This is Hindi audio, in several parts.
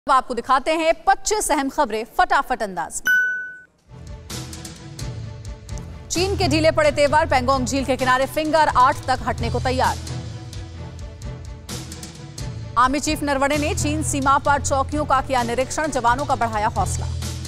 अब आपको दिखाते हैं 25 अहम खबरें फटाफट अंदाज में। चीन के ढीले पड़े तेवर, पेंगोंग झील के किनारे फिंगर 8 तक हटने को तैयार। आर्मी चीफ नरवणे ने चीन सीमा पर चौकियों का किया निरीक्षण, जवानों का बढ़ाया हौसला।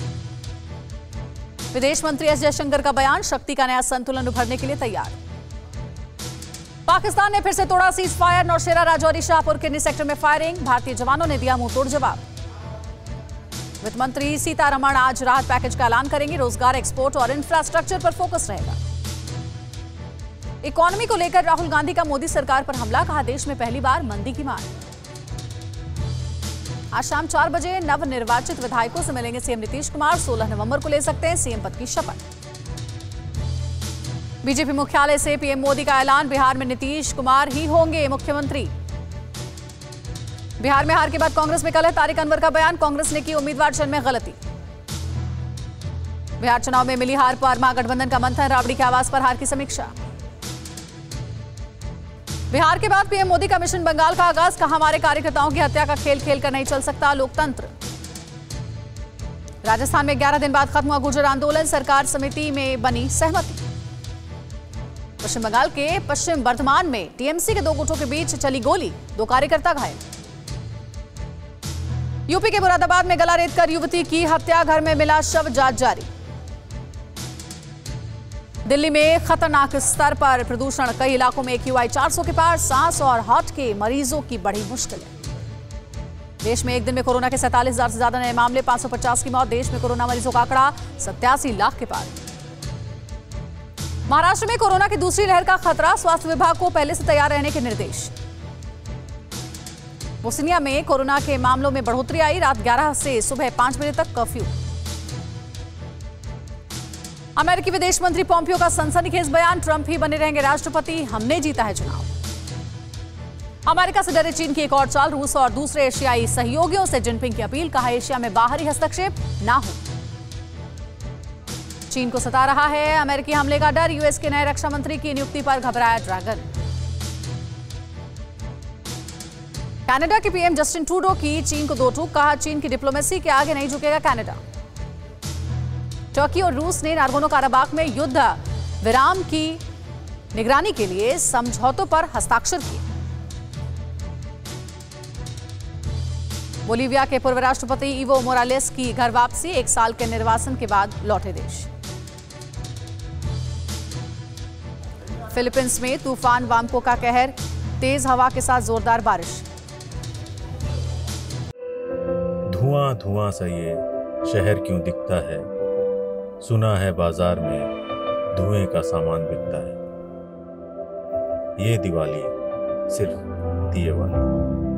विदेश मंत्री एस जयशंकर का बयान, शक्ति का नया संतुलन उभरने के लिए तैयार। पाकिस्तान ने फिर से तोड़ा cease fire, Naushera Rajouri Shahpur Kinni sector में फायरिंग, भारतीय जवानों ने दिया मुंहतोड़ जवाब। वित्त मंत्री सीतारमण आज राहत पैकेज का ऐलान करेंगी, रोजगार, एक्सपोर्ट और इंफ्रास्ट्रक्चर पर फोकस रहेगा। इकोनॉमी को लेकर राहुल गांधी का मोदी सरकार पर हमला, कहा देश में पहली बार मंदी की मार। आज शाम 4 बजे नवनिर्वाचित विधायकों से मिलेंगे सीएम नीतीश कुमार, 16 नवंबर को ले सकते हैं सीएम पद की शपथ। बीजेपी मुख्यालय से पीएम मोदी का ऐलान, बिहार में नीतीश कुमार ही होंगे मुख्यमंत्री। बिहार में हार के बाद कांग्रेस में कलह, तारिक अनवर का बयान, कांग्रेस ने की उम्मीदवार चयन में गलती। बिहार चुनाव में मिली हार पर महागठबंधन का मंथन, राबड़ी के आवास पर हार की समीक्षा। बिहार के बाद पीएम मोदी का मिशन बंगाल का आगाज, कहा हमारे कार्यकर्ताओं की हत्या का खेल खेल कर नहीं चल सकता लोकतंत्र। राजस्थान में 11 दिन बाद खत्म हुआ गुर्जर आंदोलन, सरकार समिति में बनी सहमति। पश्चिम बंगाल के पश्चिम बर्धमान में टीएमसी के 2 गुटों के बीच चली गोली, 2 कार्यकर्ता घायल। यूपी के मुरादाबाद में गला रेतकर युवती की हत्या, घर में मिला शव, जांच जारी। दिल्ली में खतरनाक स्तर पर प्रदूषण, कई इलाकों में AQI 400 के पार, सांस और हार्ट के मरीजों की बड़ी मुश्किलें। देश में एक दिन में कोरोना के 47,000 से ज्यादा नए मामले, 550 की मौत, देश में कोरोना मरीजों का आंकड़ा 87 लाख के पार। महाराष्ट्र में कोरोना की दूसरी लहर का खतरा, स्वास्थ्य विभाग को पहले से तैयार रहने के निर्देश। बोस्निया में कोरोना के मामलों में बढ़ोतरी आई, रात 11 से सुबह 5 बजे तक कर्फ्यू। अमेरिकी विदेश मंत्री पोम्पियो का सनसनीखेज बयान, ट्रंप ही बने रहेंगे राष्ट्रपति, हमने जीता है चुनाव। अमेरिका से डरे चीन की एक और चाल, रूस और दूसरे एशियाई सहयोगियों से जिनपिंग की अपील, कहा एशिया में बाहरी हस्तक्षेप ना हो। चीन को सता रहा है अमेरिकी हमले का डर, यूएस के नए रक्षा मंत्री की नियुक्ति पर घबराया ड्रैगन। कनाडा के पीएम जस्टिन ट्रूडो की चीन को 2 टूक, कहा चीन की डिप्लोमेसी के आगे नहीं झुकेगा कनाडा। टर्की और रूस ने नागोर्नो काराबाख में युद्ध विराम की निगरानी के लिए समझौतों पर हस्ताक्षर किए। बोलीविया के पूर्व राष्ट्रपति इवो मोरालेस की घर वापसी, 1 साल के निर्वासन के बाद लौटे देश। फिलीपींस में तूफान वाम्को का कहर, तेज हवा के साथ जोरदार बारिश। धुआं धुआं सा ये शहर क्यों दिखता है, सुना है बाजार में धुएं का सामान बिकता है। ये दिवाली सिर्फ दिए वाली।